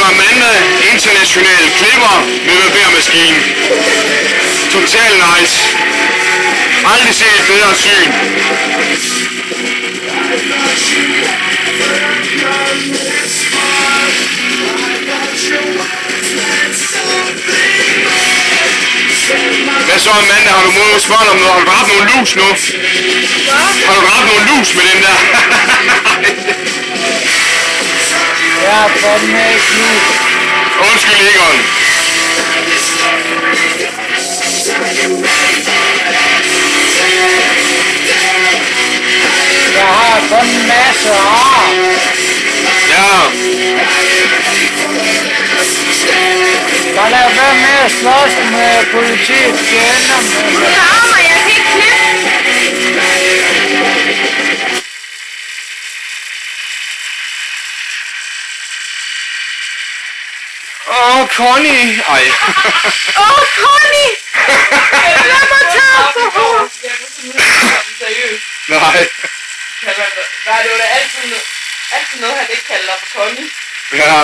Amanda, international klipper med barbermaskine. Total nice. Aldrig set et bedre syn. Hvad så, Amanda? Har du måde spørge om noget? Har du dræbt nogle lus nu? Har du dræbt nogle lus med den der? Ja, fandme ikke lus. Undskyld, Egon. Jeg har kun en masse ar. Ja. Bare lad være med at slås med politiet. Det ender med det. Armer, jeg kan ikke klippe. Connie. Ej. Connie! Lad mig tage for hårdt. Seriøst. Nej. Nej, det var da altid noget, han ikke kalder for Connie. Ja.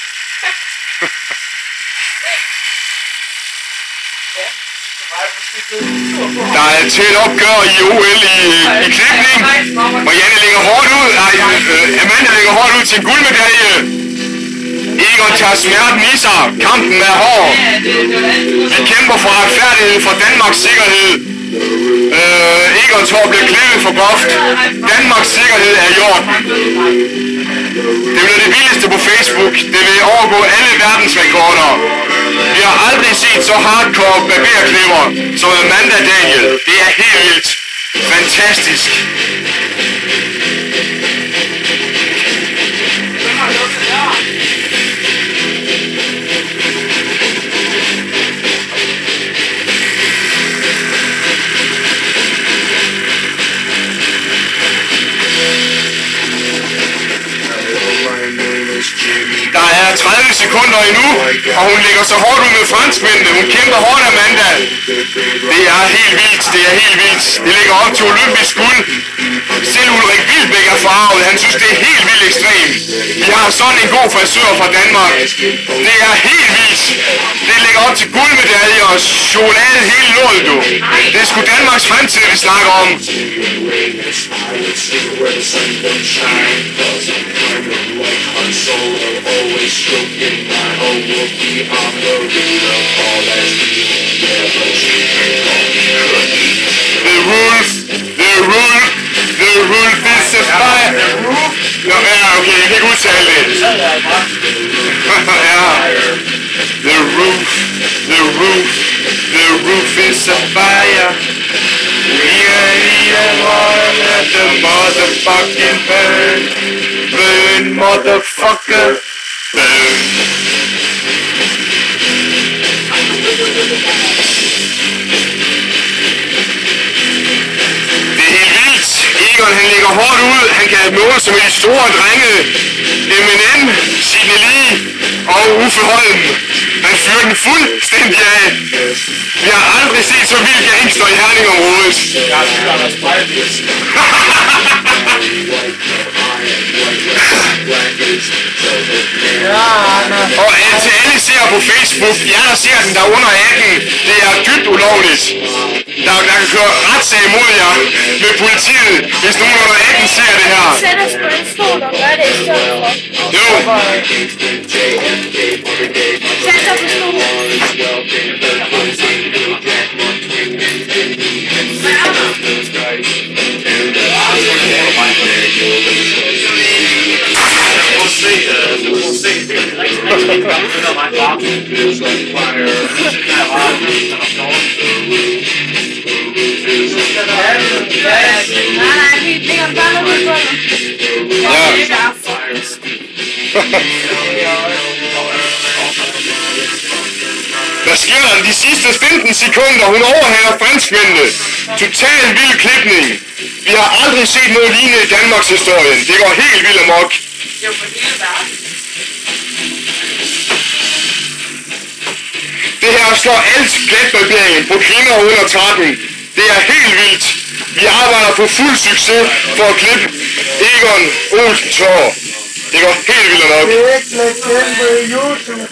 Der er til et opgør i OL i klipning. Marianne lægger hårdt ud. Amanda lægger hårdt ud til en guldmedalje. Egon tager smerten i sig. Kampen er hård. Vi kæmper for retfærdighed, for Danmarks sikkerhed. Egons hår bliver klippet for groft. Danmarks sikkerhed er i orden. Det bliver det vildeste på Facebook. Det vil overgå alle verdensrekorder. Vi har aldrig set så hardcore barberklipper som Amanda Daniel. Det er helt vildt. Fantastisk. Der er 30 sekunder endnu, og hun lægger så hårdt ud med franskmændene. Hun kæmper hårdt, Amanda. Det er helt vildt, det er helt vildt. Det ligger op til olympisk guld. Selv Ulrik Wilbæk er farvet. Han synes, det er helt vildt ekstremt. Vi har sådan en god frisør fra Danmark. Det er helt vildt. Det ligger op til guldmedaljer og chokolade hele lortet, du. Det er sgu Danmarks fremtid, vi snakker om. Always stroking my own rookie on the real call as me. Never cheating on cookie. The roof is a fire. Nå, ja, okay, jeg kan ikke udtale det. Ja. The roof is a fire. We are here one at the motherfucking burn. Burn, motherfucker. Burn. Det er helt vildt. Egon, han ligger hårdt ud. Han kan måle som de store drenge. M&M, Signe Lie og Uffe Holm. Han fyrer den fuldstændig af. Vi har aldrig set så vildt gangster i Herningområdet. Og til alle ser på Facebook, jer der ser den der under 18, det er dybt ulovligt. Der kan køre retssag imod jer med politiet, hvis nogen under 18 ser det her. Sæt os på en stol og gør det i stedet for. Jo. Sæt dig på stolen. Nej, vi lægger bare ud på den. Ja. Hvad sker der de sidste 15 sekunder? Hun overhaler franskmændene. Total vild klipning. Vi har aldrig set noget lignende i Danmarks historien. Det går helt vildt amok. Det her slår alt glatbarberingen på kvinder under 13. Det er helt vildt. Vi arbejder på fuld succes for at klippe Egon Olsens hår. Det går helt vildt nok. Det er ikke legende YouTube.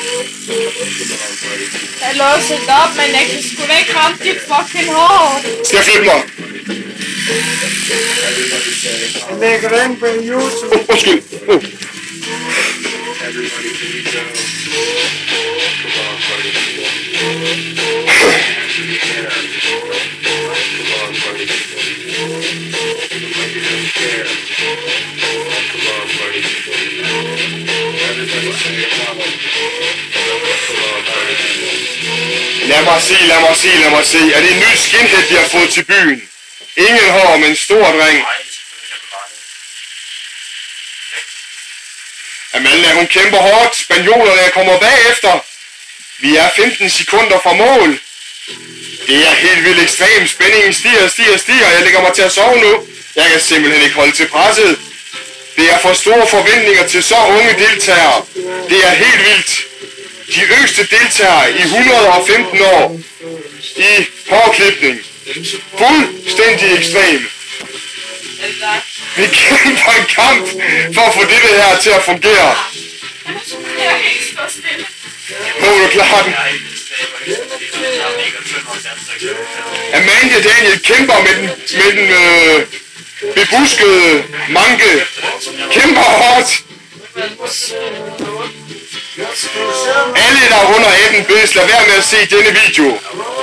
Jeg låser det op, men jeg kan sgu da ikke ramme dit fucking hår. Skal jeg flippe mig? Jeg lægger det ind på YouTube. Undskyld. Lad mig se. Er det en ny skinhead, de har fået til byen? Ingen hår, men en stor dreng. Amanda, hun kæmper hårdt. Spanjolerne kommer bagefter. Vi er 15 sekunder fra mål. Det er helt vildt ekstremt. Spændingen stiger. Jeg lægger mig til at sove nu. Jeg kan simpelthen ikke holde til presset. Det er for store forventninger til så unge deltagere. Det er helt vildt. De yngste deltagere i 115 år i hårklipning. Fuldstændig ekstrem. Vi kæmper en kamp for at få dette her til at fungere. Jeg kan ikke stå stille. Må du klare den? Amanda Daniel kæmper med den bebuskede manke. Kæmper hårdt. Alle, der er under 18, bedes lad være med at se denne video.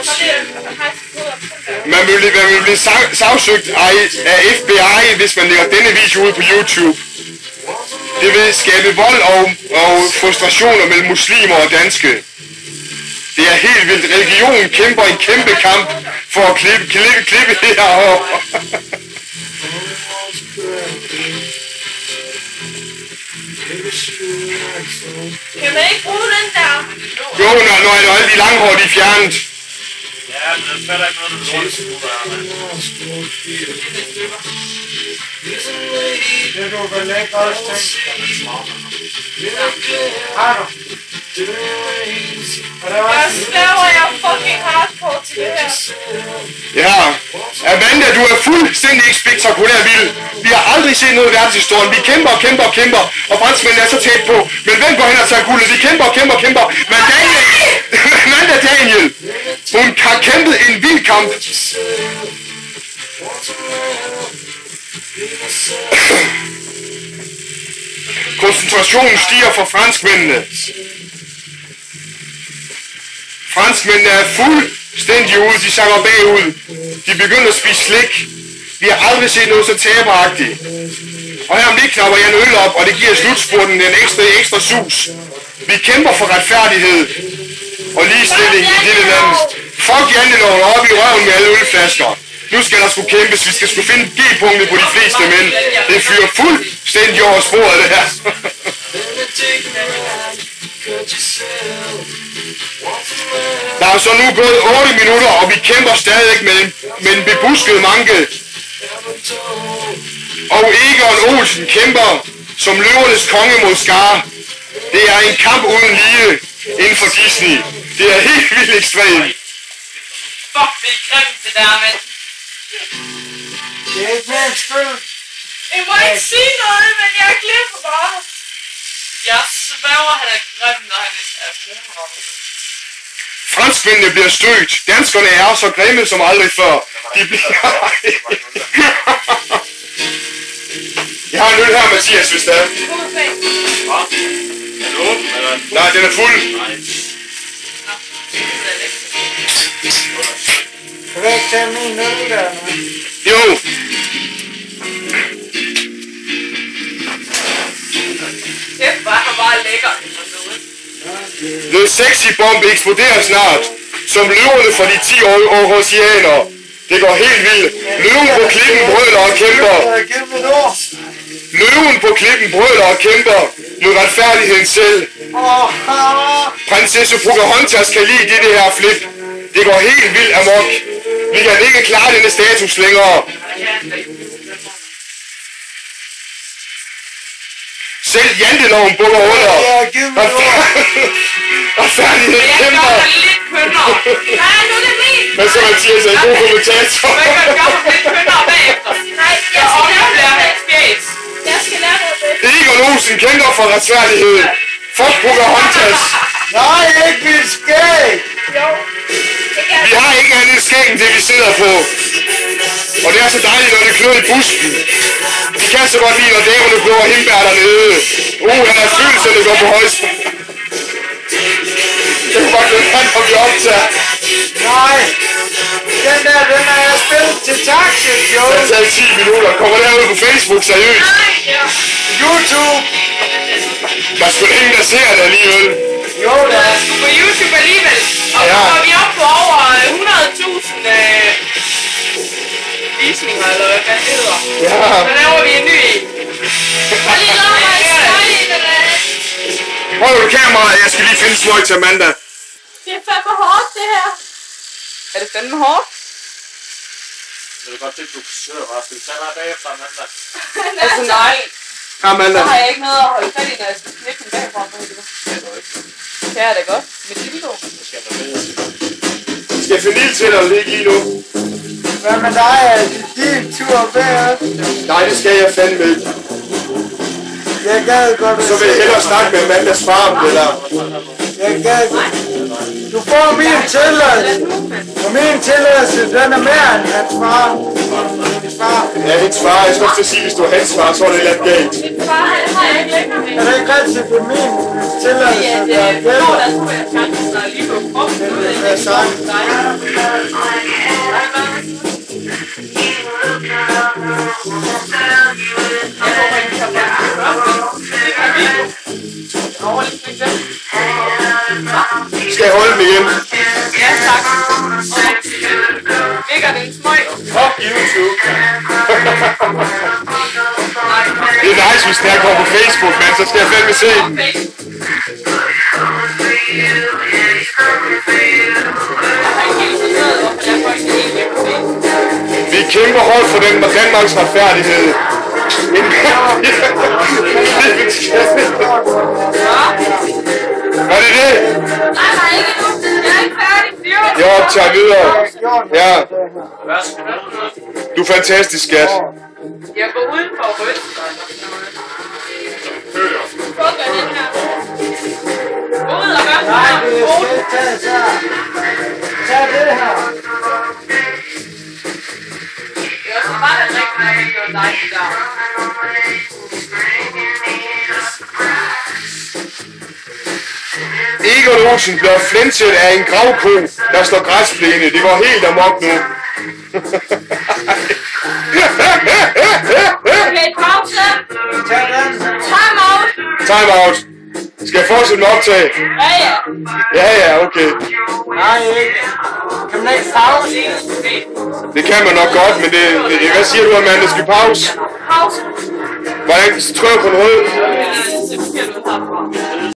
Man vil blive sagsøgt af FBI, hvis man lægger denne video ud på YouTube. Det vil skabe vold og frustrationer mellem muslimer og danske. Det er helt vildt. Religionen kæmper en kæmpe kamp for at klippe det her hår. Kan man ikke bruge den der? Jo, når alle de langhår, de er fjernet. Ja, men det falder ikke noget, der lort skud Det du vel ikke også tænke. Har du? Jeg slaver jeg fucking hardcore til det her. Ja, Amanda, du er fuldstændig ikke spektakulær vild. Vi har aldrig set noget i verdenshistorien. Vi kæmper, og franskmændene er så tæt på. Men hvem går hen og tager guldet? Vi kæmper. Men Amanda Daniel, hun har kæmpet en vild kamp. Koncentrationen stiger for franskmændene. Franskmændene er fuldstændig ude, de sakker bagud. De begynder at spise slik. Vi har aldrig set noget så taberagtigt. Og her om lidt knapper jeg en øl op, og det giver slutspurten en ekstra sus. Vi kæmper for retfærdighed og ligestilling i dette land. Fuck janteloven op i røven med alle ølflasker. Nu skal der sgu kæmpes, vi skal sgu finde G-punktet på de fleste mænd. Det fyrer fuldstændig over sporet, det her. Der er så nu gået 8 minutter, og vi kæmper stadig med en bebusket manke. Og Egon Olsen kæmper som løvernes konge mod Scar. Det er en kamp uden lige inden for Disney. Det er helt vildt ekstremt. Fuck, det er grimt det der, mand. Det er ikke mere skyld. Jeg må ikke sige noget, men jeg glemmer bare. Jeg sværger, han er grim, når han er brunere. Franskmændene bliver stødt. Danskerne er så grimme som aldrig før. De bliver... Jeg har en øl her, Mathias, hvis det er. Er den åben, eller? Nej, den er fuld. Nej. Kan du ikke tage min øl der? Jo. Det var bare lækker. The Sexy Bomb eksploderer snart. Som løverne fra de 10 oceaner. Det går helt vildt. Løven på klippen brøler og kæmper. Løven på klippen brøler og kæmper mod retfærdigheden selv. Prinsesse Pocahontas kan lide det her flip. Det går helt vildt amok. Vi kan ikke klare denne status længere. Selv janteloven bukker under. Retfærdigheden kæmper. Jeg gør det lidt kønnere. Nej, nu er det min. Men så Mathias er en god kommentator. Men jeg gør det lidt kønnere bagefter. Nej, Jeg oplever hans fjæs. jeg skal lære noget bedre. Egon Olsen for retfærdighed. Fuck Pocahontas. Nej, ikke mit skæg. Jo. Det kan Vi har ikke andet skæg end det, vi sidder på. Og det er så dejligt, når det klør i busken. Vi kan så godt lide, når dæverne blåer hindbær dernede. Han er fyldt, så det går på højst. Det er godt, når vi optager. Nej. Den er jeg spillet til taxi, jo. Det har taget 10 minutter. Kommer derude på Facebook, seriøst. ja. YouTube. Der er sgu da ingen, der ser det alligevel. Jo, Det er sgu på YouTube alligevel. Og så var vi oppe på over 100.000 visninger, eller hvad fanden det hedder. Ja. Så laver vi en ny en. Og lige laver mig en smøg, eller Hold du kameraet, jeg skal lige finde smøg til Amanda. det er fandme hårdt, det her. Er det fandme hårdt? Det er godt, at du forsøger, Rasmus. Tag mig bagefter, Amanda. Altså nej. Amanda. Så har jeg ikke noget at holde fat i, når jeg skal knippe den bagfra. Det er da godt. Mit lille dog. Det skal man vide. Skal jeg finde ild til dig, eller ikke lige nu? hvad med dig? Er det din tur bagefter? Nej, det skal jeg fandme ikke. Jeg gad godt at Så vil jeg hellere snakke med Amandas far om det der. Jeg gad. Du får min tilladelse. Og min tilladelse, den er mere end hans far. Min far. Ja, hendes far. Jeg skal også til at sige, hvis du er hans far, så er det lidt galt. Min far, han har jeg ikke længere med. Er det ikke rigtigt, det er min tilladelse, der gælder? Der tror jeg, chancen er lige på kroppen. Det vil jeg sige. Skal jeg holde dem igen? Ja, tak. Ligger den smøg? Fuck YouTube. Det er nice, hvis det her kommer på Facebook, men så skal jeg fandme se den. Vi kæmper hårdt for den Danmarks retfærdighed. Var det det? Nej, ikke nu. Jeg er ikke færdig. Jeg optager videre. Ja, Værsgo. du er fantastisk, skat. Jeg går uden for rødt. Fuck er den her. Gå ud og gør Nej, det er fedt. Tag det her. Det er også bare den rigtige, når det gør dig der. Egon Olsen bliver flænset af en gravko, der står græsplæne. Det går helt amok nu. Okay, pause. Tag den. Time out. Time out. Skal jeg fortsætte med optag? Ja. Ja, okay. Nej, ikke. Kan man ikke pause? Det kan man nok godt, men det hvad siger du, Amanda? Skal vi pause? Pause. Hvordan trykker på den røde? Det er forkert ud herfra.